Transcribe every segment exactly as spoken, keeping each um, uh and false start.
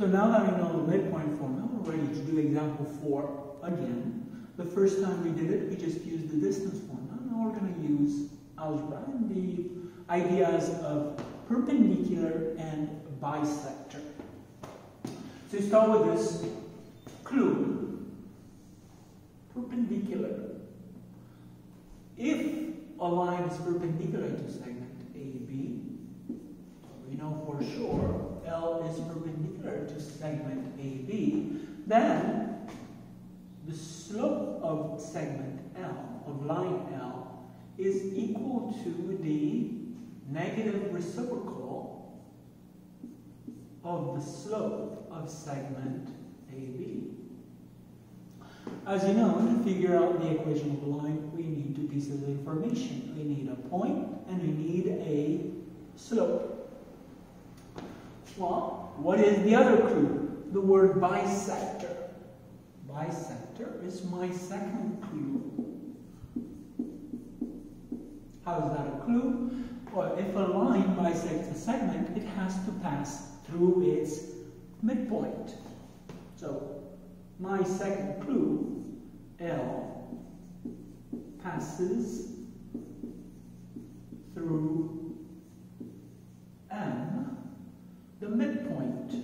So now that we know the midpoint formula, we're ready to do example four again. The first time we did it, we just used the distance formula. Now we're going to use algebra and the ideas of perpendicular and bisector. So you start with this clue. Perpendicular. If a line is perpendicular to segment A B, we know for sure L is perpendicular to segment A B, then the slope of segment L, of line L, is equal to the negative reciprocal of the slope of segment A B. As you know, to figure out the equation of a line, we need two pieces of information. We need a point and we need a slope. Well, what is the other clue? The word bisector. Bisector is my second clue. How is that a clue? Well, if a line bisects a segment, it has to pass through its midpoint. So, my second clue, L, passes through M, the midpoint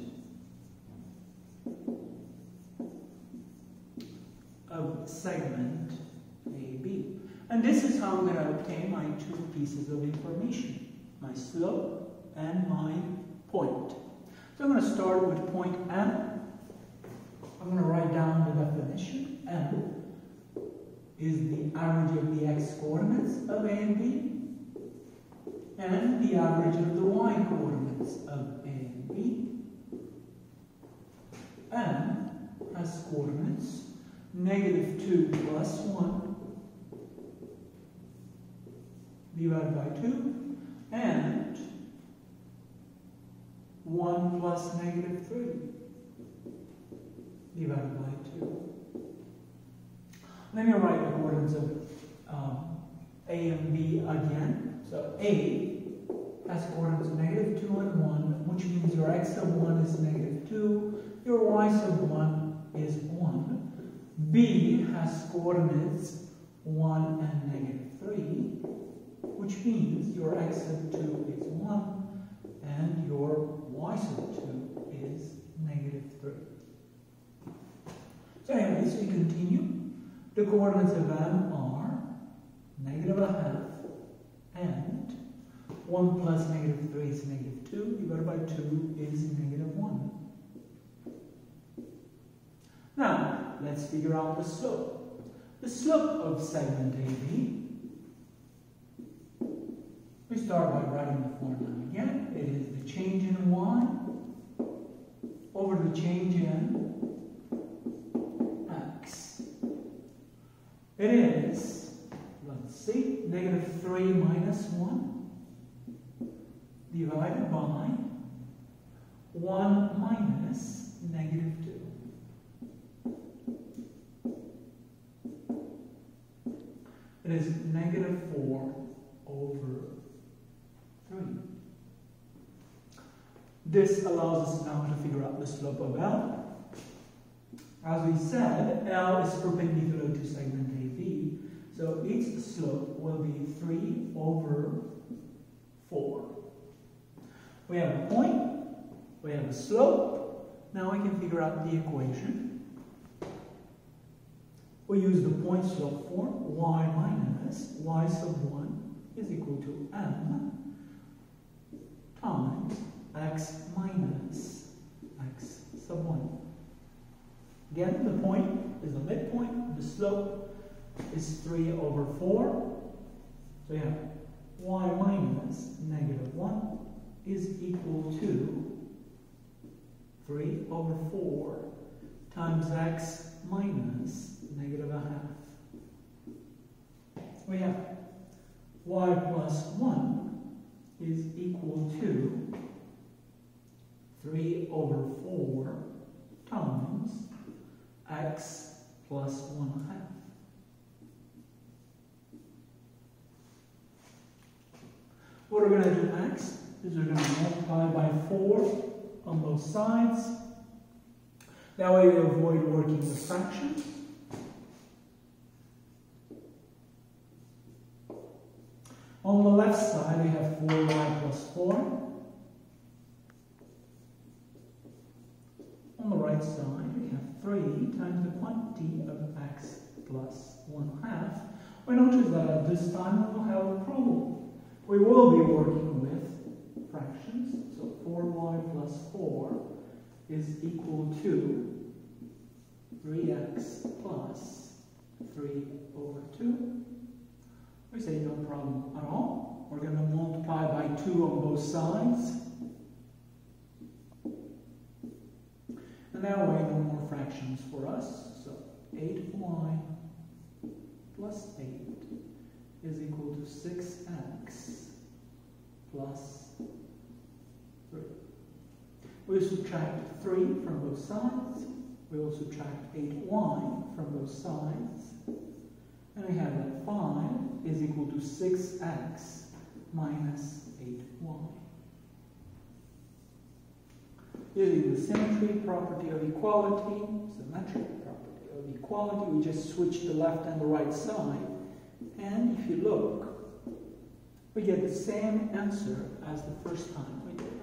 of segment A B. And this is how I'm going to obtain my two pieces of information, my slope and my point. So I'm going to start with point M. I'm going to write down the definition. M is the average of the x coordinates of A and B and the average of the y coordinates of A and B. M has coordinates negative two plus one divided by two and one plus negative three divided by two. Let me write the coordinates of um, A and B again. So A has coordinates of negative two and one, which means your x of one is negative two, your y sub one is one. B has coordinates one and negative three, which means your x sub two is one and your y sub two is negative three. So anyways, we continue. The coordinates of M are negative a half and one plus negative three is negative two divided by two is negative one. Now, let's figure out the slope. The slope of segment A B, we start by writing the formula again. It is the change in y over the change in x. It is, let's see, negative three minus one divided by one minus negative two. It is negative four over three. This allows us now to figure out the slope of L. As we said, L is perpendicular to segment A B, so its slope will be three over four. We have a point, we have a slope. Now we can figure out the equation. We use the point slope form. Y minus y sub one is equal to M times x minus x sub one. Again, the point is the midpoint, the slope is three over four. So yeah, y minus negative one is equal to three over four times x minus negative a half. We have y plus one is equal to three over four times x plus one half. What we're going to do next is we're going to multiply by four on both sides. That way we avoid working with fractions. On the left side, we have four y plus four. On the right side, we have three times the quantity of x plus one half. We notice that at this time we will have a problem. We will be working with fractions. So four y plus four is equal to three x plus three over two. We say no problem at all. We're going to multiply by two on both sides. And that way no more fractions for us. So eight y plus eight is equal to six x plus three. We subtract three from both sides. We will subtract eight y from both sides. And we have that five is equal to six x minus eight y. Using the symmetry property of equality, symmetric property of equality, we just switch the left and the right side. And if you look, we get the same answer as the first time we did.